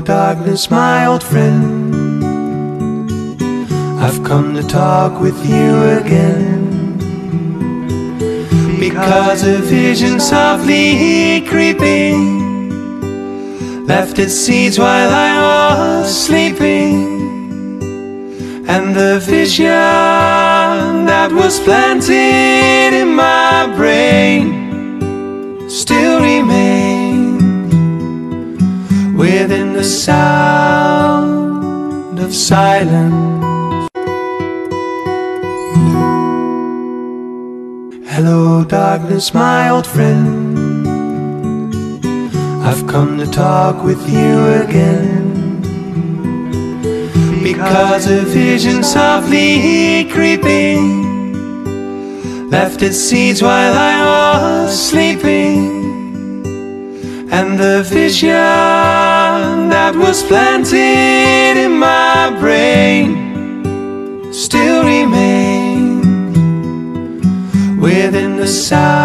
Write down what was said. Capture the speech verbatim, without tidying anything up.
darkness, my old friend. I've come to talk with you again, because a vision softly creeping left its seeds while I was sleeping, and the vision that was planted in my brain still remains within the sound of silence. Hello darkness, my old friend. I've come to talk with you again, because a vision softly creeping left its seeds while I was sleeping, and the vision that was planted in my brain still remains within the sound